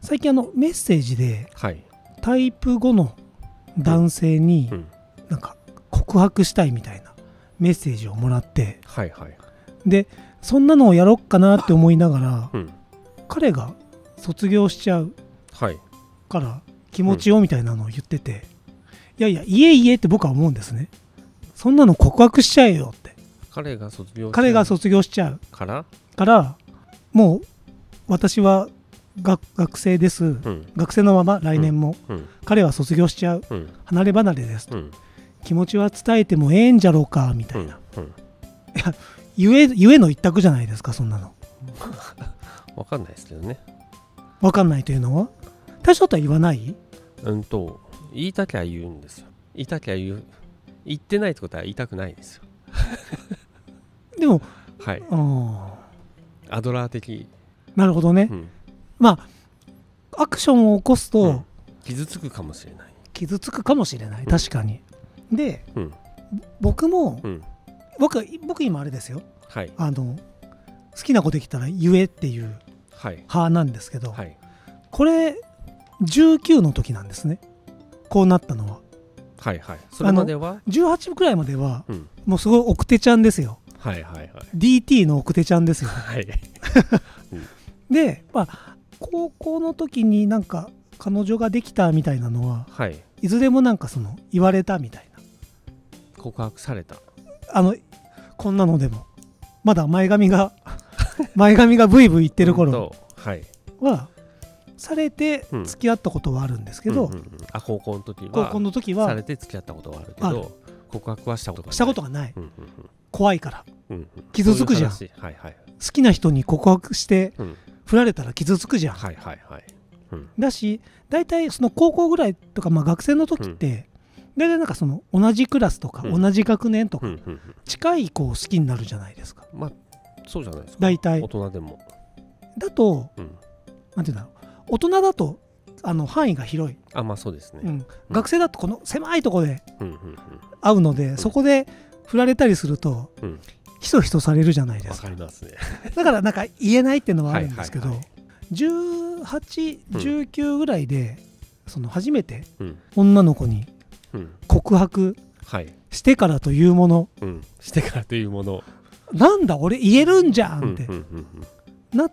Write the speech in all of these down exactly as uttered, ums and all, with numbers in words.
最近あのメッセージで、 はい、 タイプごの男性になんか告白したいみたいなメッセージをもらって、 はいはい、 でそんなのをやろっかなって思いながら、 うん、 彼が卒業しちゃうから気持ちよみたいなのを言ってて、いやいやいえいえって僕は思うんですね。そんなの告白しちゃえよって。 彼が卒業しちゃう彼が卒業しちゃうからからもう私は学学生です、うん、学生のまま来年も、うんうん、彼は卒業しちゃう、うん、離れ離れですと、うん、気持ちは伝えてもええんじゃろうかみたいな、うんうん、いやゆえゆえの一択じゃないですかそんなのわかんないですけどね。 わかんないというのは大将とは言わない？ うんと言いたきゃ言うんですよ。言いたきゃ言う言ってないってことは言いたくないですよでもはい、アドラー的。なるほどね、うん、まあアクションを起こすと、うん、 傷つくかもしれない傷つくかもしれない、うん、確かに。で、うん、僕も、うん、僕, 僕今あれですよ、はい、あの好きな子できたら言えっていう派なんですけど、はいはい、これじゅうきゅうの時なんですねこうなったのは。 はいはい。それまではじゅうはちくらいまでは、うん、もうすごい奥手ちゃんですよ。 はいはいはい、 ディーティー の奥手ちゃんですよ、 はいうん、で、まあ、高校の時になんか彼女ができたみたいなのは、はい、いずれもなんかその言われたみたいな。 告白されたあのこんなのでもまだ前髪が前髪がブイブイ言ってる頃はされて付き合ったことはあるんですけど、うんうんうん、 あ高校の時は高校の時はされて付き合ったことはあるけど告白はしたことがないしたことがない、うんうんうん、怖いから、うんうん、傷つくじゃん。ういうはいはい、好きな人に告白して、うん、振られたら傷つくじゃん、はいはいはい、うん、だし大体その高校ぐらいとか、まあ、学生の時って、うん、大体なんかその同じクラスとか、うん、同じ学年とか、うんうんうん、近い子を好きになるじゃないですか。 まあそうじゃないですか。 大体大人でもだと、うん、なんていうんだろう、大人だとあの範囲が広い。 あまあそうですね、うん、 学生だとこの狭いところで会うので、うんうんうん、そこで振られたりすると、うん、ひそひそされるじゃないですか。 わかりますねだからなんか言えないっていうのはあるんですけど、はいはいはい、じゅうはち、じゅうきゅうぐらいで、うん、その初めて女の子に告白してからというもの、 うんうん、してからというものなんだ俺言えるんじゃんってなって、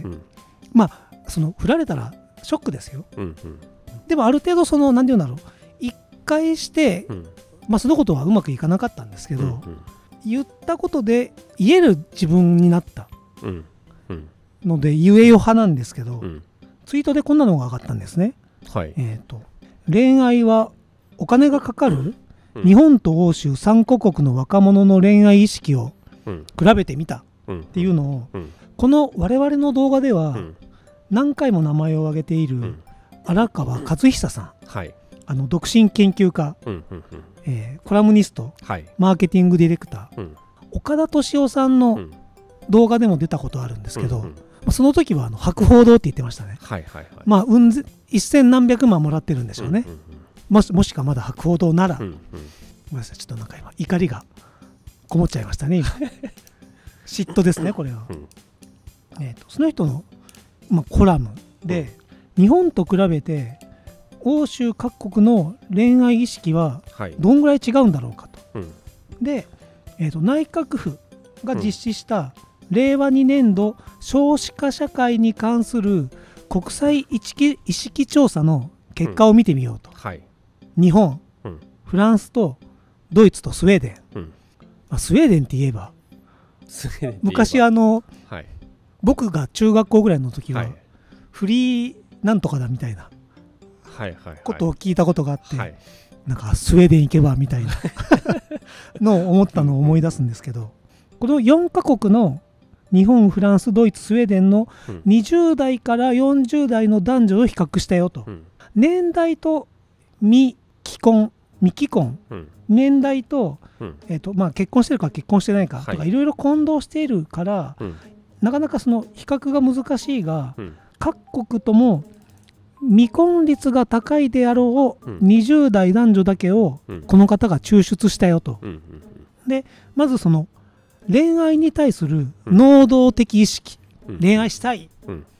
うんうん、まあその振られたらショックですよ、うんうん、でもある程度その何て言うんだろう一回して、うん、まあそのことはうまくいかなかったんですけど、うんうん、言ったことで言える自分になったので言えよ派なんですけど、うん、ツイートでこんなのが上がったんですね、はいえーと、恋愛はお金がかかる、うん、日本と欧州さんカ国の若者の恋愛意識を比べてみたっていうのを、うん、この我々の動画では何回も名前を挙げている荒川和久さん、はい、あの独身研究家、うんうんうんえー、コラムニスト、はい、マーケティングディレクター、うん、岡田敏夫さんの動画でも出たことあるんですけど、うんうんまあ、その時はあの博報堂って言ってましたね、はいはいはいまあ、うん一千何百万もらってるんでしょうね、うんうんうん、もし、もしかまだ博報堂なら、うんうん、ごめんなさいちょっとなんか今怒りがこもっちゃいましたね今嫉妬ですねこれは、うんえー、とその人の、まあ、コラムで、うん、日本と比べて欧州各国の恋愛意識はどんぐらい違うんだろうかと、はいうん、で、えー、と内閣府が実施したれいわにねんど少子化社会に関する国際意識、意識調査の結果を見てみようと、うんはい、日本、うん、フランスとドイツとスウェーデン、うんまあ、スウェーデンって言えば昔あの、はい、僕が中学校ぐらいの時は、はい、フリーなんとかだみたいなことを聞いたことがあって、はいはいはい、なんかスウェーデン行けばみたいなのを思ったのを思い出すんですけどこのよんカ国の日本、フランス、ドイツ、スウェーデンのにじゅう代からよんじゅう代の男女を比較したよと、うん、年代と未既婚、未既婚、うん、年代と、うんえーとまあ、結婚してるか結婚してないかとかいろいろ混同しているから、うん、なかなかその比較が難しいが、うん、各国とも未婚率が高いであろう、うん、にじゅう代男女だけをこの方が抽出したよと、うんうんうん、でまずその恋愛に対する能動的意識、うん、恋愛したい、うん、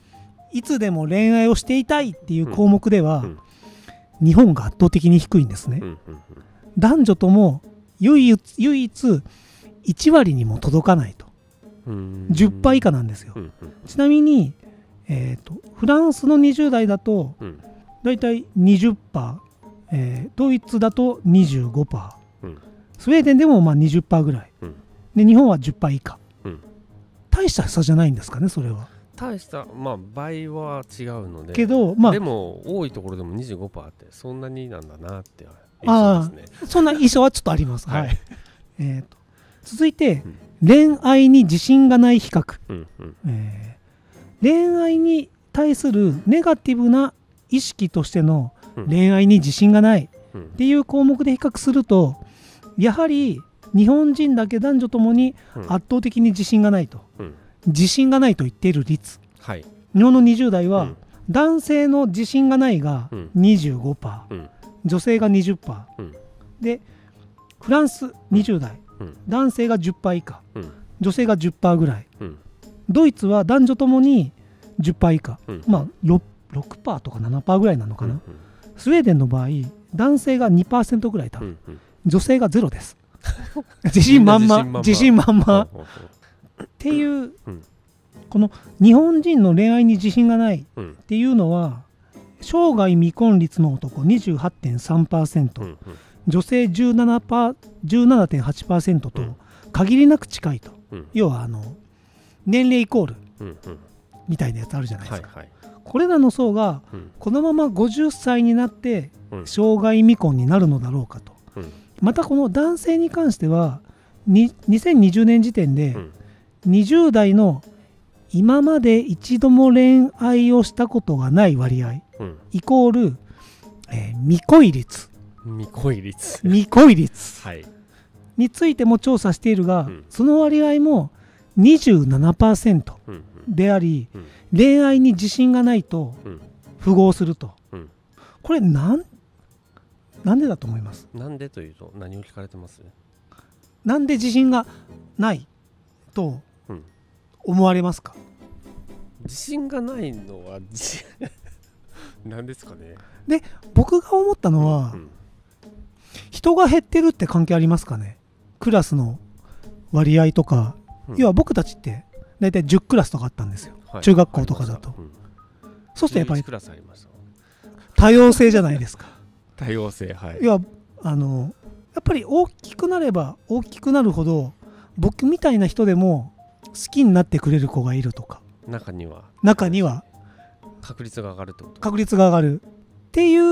いつでも恋愛をしていたいっていう項目では、うん、日本が圧倒的に低いんですね、うんうんうん、男女とも唯一、唯一いち割にも届かないと、うん、じゅっパーセント以下なんですよ、うんうん、ちなみに、えーと、フランスのにじゅう代だと、うん、だいたい にじゅっパーセント、えー、ドイツだと にじゅうごパーセント、うん、スウェーデンでもまあ にじゅっパーセント ぐらい、うん、で日本は じゅっパーセント 以下、うん、大した差じゃないんですかね、それは。 大したまあ倍は違うので、 けど、まあ、 でも多いところでも にじゅうごパーセント ってそんなになんだなって印象ですね。あ、そんな印象はちょっとあります、はいはい、えーと続いて、うん、恋愛に自信がない比較、うんうんえー、恋愛に対するネガティブな意識としての恋愛に自信がないっていう項目で比較すると、やはり日本人だけ男女ともに圧倒的に自信がないと、うん、自信がないと言っている率、はい、日本のにじゅう代は、うん、男性の自信がないが にじゅうごパーセント、うん、女性が にじゅっパーセント、うん、でフランスにじゅう代、うん、男性が じゅっパーセント 以下、うん、女性が じゅっパーセント ぐらい、うん、ドイツは男女ともに じゅっパーセント 以下、うん、まあ 6%, 6%とか ななパーセント ぐらいなのかな、うんうん、スウェーデンの場合男性が にパーセント ぐらい多分、うんうん、女性がゼロです自信満々自信満々っていう、うん、この日本人の恋愛に自信がないっていうのは、生涯未婚率の男 にじゅうはちてんさんパーセント、うんうん、女性 じゅうななてんはちパーセント と限りなく近いと、うん、要はあの年齢イコールみたいなやつあるじゃないですか、はいはい、これらの層がこのままごじゅっさいになって生涯未婚になるのだろうかと、うん、またこの男性に関してはにせんにじゅうねん時点でにじゅう代の今まで一度も恋愛をしたことがない割合、うん、イコール、えー、未恋率未恋率未恋率、はい、についても調査しているが、うん、その割合も にじゅうななパーセント であり、うんうん、恋愛に自信がないと符合すると、うん、これなん、なんでだと思います？ なんでというと何を聞かれてます？ なんで自信がないと思われますか？ 自信がないのは何ですかね。 で、僕が思ったのは、うんうん、人が減ってるって関係ありますかね。クラスの割合とか、うん、要は僕たちってだいたいじゅうクラスとかあったんですよ、はい、中学校とかだと、うん、そうするとやっぱりクラスありました。 多様性じゃないですか多様性、はい。 要はあのやっぱり大きくなれば大きくなるほど僕みたいな人でも好きになってくれる子がいるとか、 中には中には確率が上がるってこと。 確率が上がるっていう、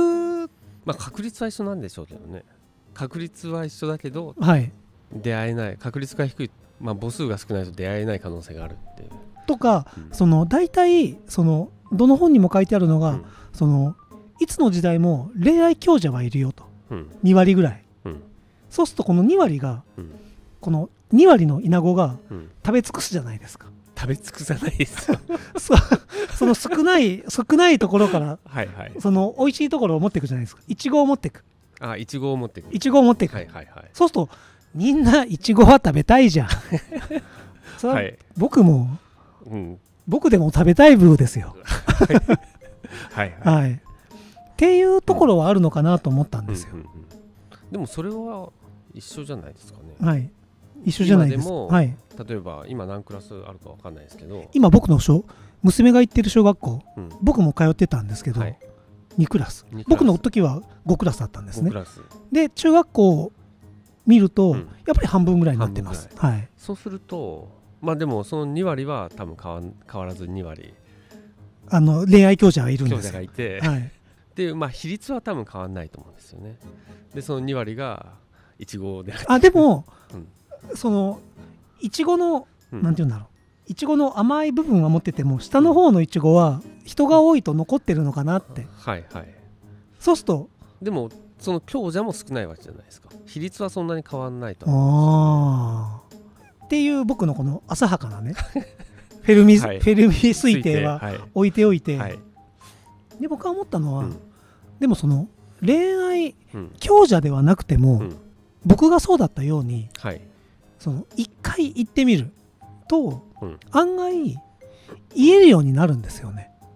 まあ確率は一緒なんでしょうけどね。確率は一緒だけど、 はい、 出会えない、確率が低い、まあ母数が少ないと出会えない可能性があるっていうとか、うん、その大体そのどの本にも書いてあるのが、うん、そのいつの時代も恋愛強者はいるよと、うん、に割ぐらい、うん、そうするとこのに割が、うん、このに割のイナゴが食べ尽くすじゃないですか、うん、 食べ尽くさないですよそ, その少ない少ないところからはい、はい、 その美味しいところを持っていくじゃないですか。イチゴを持っていく。 あ、イチゴを持っていく。 イチゴを持っていく、はいはいはい、そうするとみんなイチゴは食べたいじゃんそれは、はい、僕も、うん、僕でも食べたい部ですよはい、はいはい、っていうところはあるのかなと思ったんですよ、うんうんうん、 でもそれは一緒じゃないですかね。 はい、一緒じゃないです。 今でも、はい、例えば今何クラスあるか分かんないですけど、 今僕の小娘が行ってる小学校、うん、僕も通ってたんですけど、はい、にクラス、にクラス僕の時はごクラスだったんですね。ごクラスで中学校を見ると、うん、やっぱり半分ぐらいになってます、はい、 そうするとまあでもそのに割は多分変わ、変わらずに割あの恋愛強者がいるんですよ。 強者がいて、はい、でまあ比率は多分変わらないと思うんですよね。でそのに割がイチゴであでも、うん、そのイチゴの、うん、なんていうんだろう、イチゴの甘い部分は持ってても下の方のイチゴは人が多いと残ってるのかなって、うん、はいはい。そうするとでもその強者も少ないわけじゃないですか。比率はそんなに変わらないと思うんですよね。 あっていう僕のこの浅はかなねフェルミ、はい、フェルミ推定は置いておいて、はい、で僕が思ったのは、うん、でもその恋愛強者ではなくても、うん、僕がそうだったように、はい、その一回行ってみると、うん、案外言えるようになるんですよね。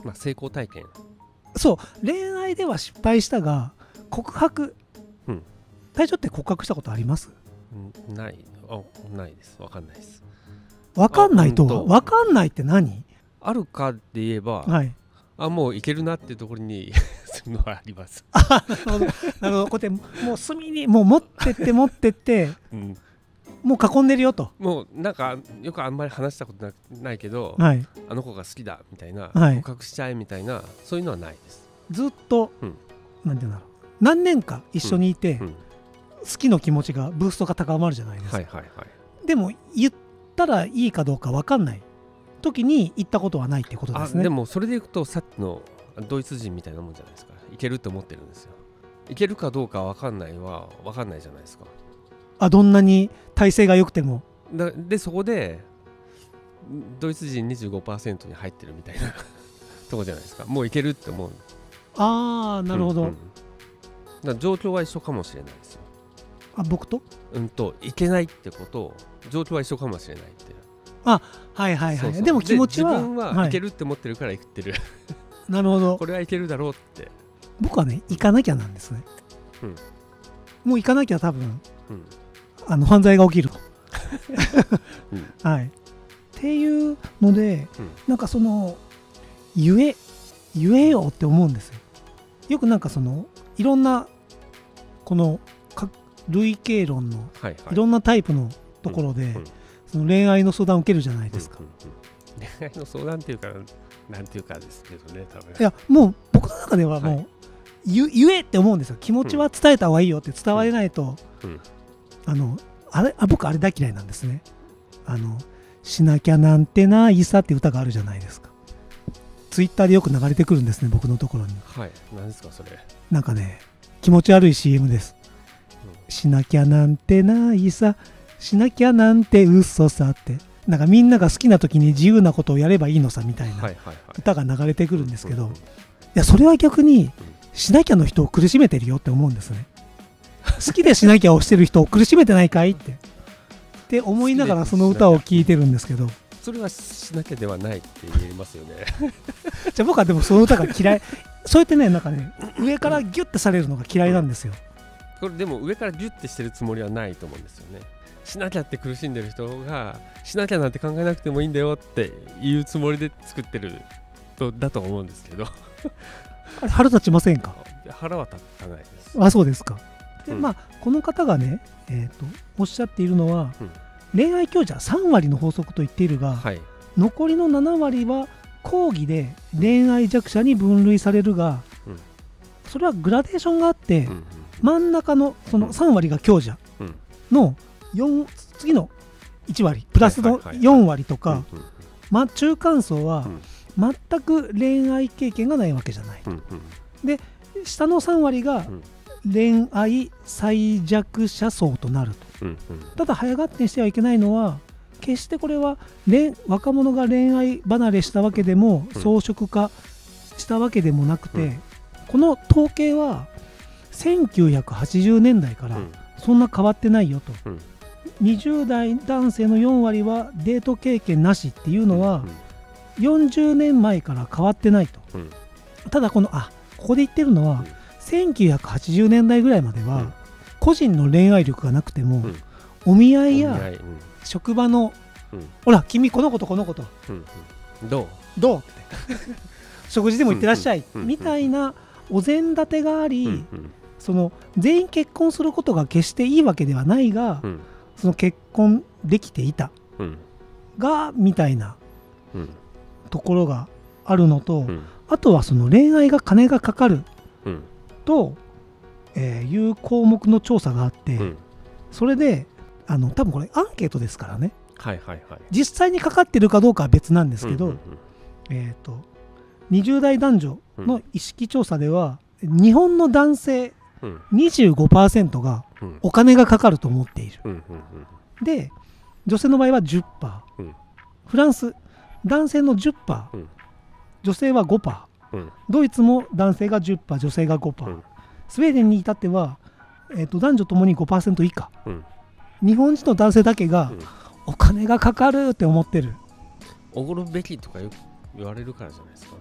まあ成功体験。 そう恋愛では失敗したが告白、 うん、 隊長って告白したことあります？ ない。あ、ないです。わかんないです。 わかんないとはわかんないって何？ あるかで言えば、 はい、 あもういけるなっていうところにするのはあります。 あなるほどなるほど。こうやってもう隅にもう持ってって持ってって、うん、もう囲んでるよと。 もうなんかよくあんまり話したこと な, ないけど、 はい、 あの子が好きだみたいな、 はい、 告白しちゃえみたいなそういうのはないです。 ずっと、うん、なんていうんだろう、何年か一緒にいて、うんうん、好きの気持ちがブーストが高まるじゃないですか、はいはいはい、でも言ったらいいかどうか分かんない時に言ったことはないってことですね。 あでもそれでいくとさっきのドイツ人みたいなもんじゃないですか。いけると思ってるんですよ。いけるかどうか分かんないは分かんないじゃないですか。 あどんなに体勢が良くてもだでそこでドイツ人 にじゅうごパーセント に入ってるみたいなとこじゃないですか。もういけるって思う。 ああなるほど、うんうん、 だ状況は一緒かもしれないですよ。 あ僕とうんといけないってことを状況は一緒かもしれないって。 あはいはいはい。そうそうでも気持ちは自分はいけるって思ってるから言ってる、はい、 なるほど。 これはいけるだろうって。 僕はね行かなきゃなんですね、うん、もう行かなきゃ多分、うん、あの犯罪が起きると、うん、はいっていうので、うん、なんかその言え言えよって思うんですよ。よくなんかそのいろんなこの類型論のいろんなタイプのところで、はいはい、その恋愛の相談を受けるじゃないですか、うんうんうん、恋愛の相談っていうかなんていうかですけどね多分。 いやもう僕の中ではもう、はい、言, 言えって思うんですよ。気持ちは伝えた方がいいよって伝われないと、うんうん、あのあれあ僕あれ大嫌いなんですね。あのしなきゃなんてないさって歌があるじゃないですか。ツイッターでよく流れてくるんですね僕のところに。 はい何ですかそれ。 なんかね気持ち悪い シーエム です、うん、しなきゃなんてないさしなきゃなんて嘘さってなんかみんなが好きな時に自由なことをやればいいのさみたいな歌が流れてくるんですけど、いやそれは逆にしなきゃの人を苦しめてるよって思うんですね。好きでしなきゃをしてる人を苦しめてないかいってって思いながらその歌を聴いてるんですけど、 それはしなきゃではないって言えますよね。 じゃあ僕はでもその歌が嫌い。そうやってねなんかね上からギュッてされるのが嫌いなんですよ。 これでも上からギュッてしてるつもりはないと思うんですよね。しなきゃって苦しんでる人がしなきゃなんて考えなくてもいいんだよっていうつもりで作ってるとだと思うんですけど。 あれ腹立ちませんか？ 腹は立たないです。 あそうですか。で、 うん、 まあこの方がね、えー、とおっしゃっているのは、うん、恋愛強者さんわりの法則と言っているが、はい、残りのななわりは講義で恋愛弱者に分類されるが、うん、それはグラデーションがあって、うんうん、真ん中のそのさんわりが強者のよん次のいちわりプラスのよんわりとか、ま、中間層は全く恋愛経験がないわけじゃない、うんうん、で下のさんわりが恋愛最弱者層となると、うんうん、ただ早合点してはいけないのは決してこれは若者が恋愛離れしたわけでも装飾化したわけでもなくて、うん、この統計はせんきゅうひゃくはちじゅうねんだいからそんな変わってないよと、うん、にじゅう代男性のよんわりはデート経験なしっていうのはよんじゅうねんまえから変わってないと、うん、ただこのあここで言ってるのは、うん、せんきゅうひゃくはちじゅうねんだいぐらいまでは、うん、個人の恋愛力がなくても、うん、お見合いやい、うん、職場の、うん、ほら君この子とこの子と、うんうん、どうどうって食事でも行ってらっしゃい、うんうん、みたいなお膳立てがあり、うんうん、その全員結婚することが決していいわけではないが、うん、その結婚できていた、うん、がみたいな、うん、ところがあるのと、うん、あとはその恋愛が金がかかると、うんえー、いう項目の調査があって、うん、それであの多分これアンケートですからね、はいはいはい、実際にかかってるかどうかは別なんですけど、うんうんうんえーと、にじゅう代男女の意識調査では、うん、日本の男性 にじゅうごパーセント がお金がかかると思っている、うんうんうん、で女性の場合は じゅっパーセント、うん、フランス男性の じゅっパーセント、うん、女性は ごパーセント、うん、ドイツも男性が じゅっパーセント 女性が ごパーセント、うん、スウェーデンに至っては、えーと、男女ともに ごパーセント 以下、うん、日本人の男性だけが、うん、お金がかかるって思ってる。 おごるべきとかよく言われるからじゃないですか。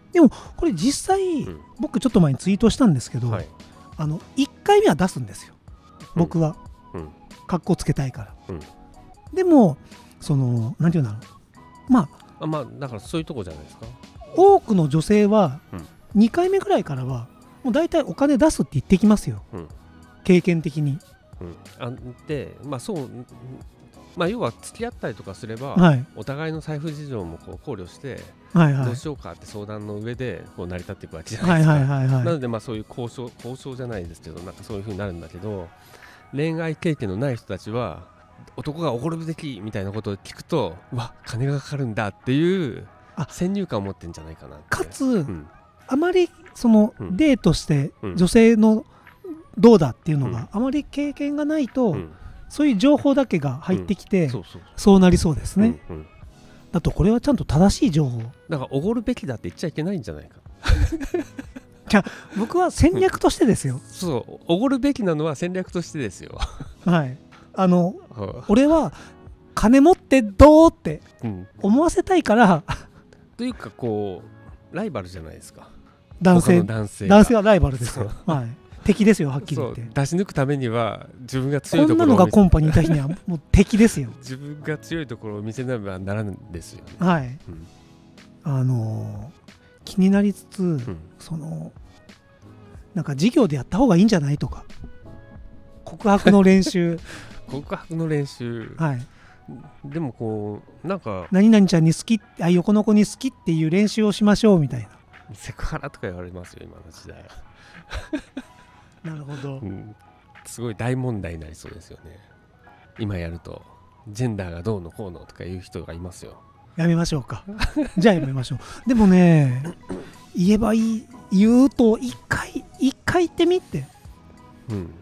でもこれ実際、うん、僕ちょっと前にツイートしたんですけど、はい、あのいっかいめは出すんですよ僕は、うんうん、格好つけたいから、うん、でもそのなんていうんだろう、まああまあだからそういうとこじゃないですか。 多くの女性はにかいめぐらいからはもう大体お金出すって言ってきますよ、うん、経験的に、 うん、あでまあそうまあ、要は付き合ったりとかすれば、はい、お互いの財布事情もこう考慮して、はいはい、どうしようかって相談の上でこう成り立っていくわけじゃないですか、はいはいはいはい、なのでまあそういう交渉、交渉じゃないですけどなんかそういう風になるんだけど、恋愛経験のない人たちは男がおごるべきみたいなことを聞くと、うわ金がかかるんだっていう先入観を持ってるんじゃないかなって。 かつ、うん、あまりそのデートして女性のどうだっていうのがあまり経験がないと、うんうん、そういう情報だけが入ってきて、うん、そうそうそう、そうなりそうですね、うんうん、だとこれはちゃんと正しい情報だからおごるべきだって言っちゃいけないんじゃないかじゃあ僕は戦略としてですよ、うん、 そうおごるべきなのは戦略としてですよはいあの俺は金持ってどうって思わせたいから、うん、 というかこうライバルじゃないですか。 男性男性男性はライバルですよ、はい、敵ですよはっきり言って。 出し抜くためには自分が強いところをこんなのがコンパにいた日にはもう敵ですよ自分が強いところを見せなければならぬんですよ、ね、 はい、うん、あのー、気になりつつ、うん、そのなんか授業でやった方がいいんじゃないとか告白の練習告白の練習、はい、でもこうなんか何々ちゃんに好きあ横の子に好きっていう練習をしましょうみたいな。 セクハラとか言われますよ今の時代なるほど、 うん、すごい大問題になりそうですよね今やると。ジェンダーがどうのこうのとかいう人がいますよ。 やめましょうかじゃあやめましょう。でもね言えばいい言うと一回一回言ってみて、 うん、